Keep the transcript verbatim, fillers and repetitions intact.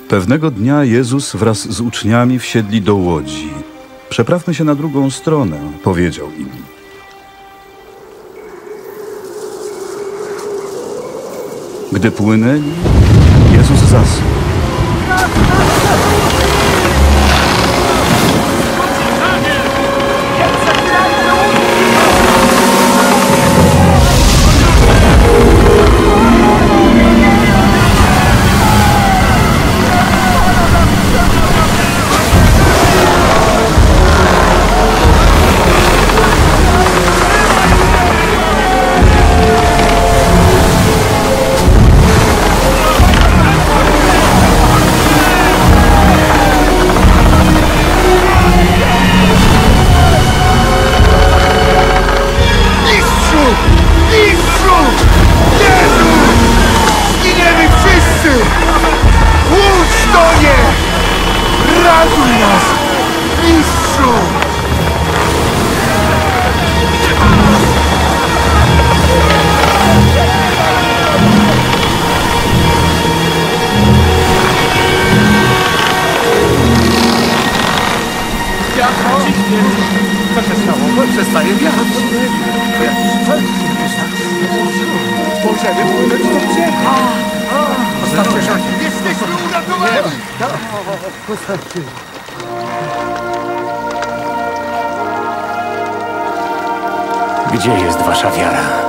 Pewnego dnia Jezus wraz z uczniami wsiedli do łodzi. Przeprawmy się na drugą stronę, powiedział im. Gdy płynęli, Jezus zasnął. Ratuj nas, mistrzu! Co się stało? Przestaje wiatr. Możemy płynąć do brzegu. Postawcie się. Jesteśmy uratowani! Postawcie. Gdzie jest wasza wiara?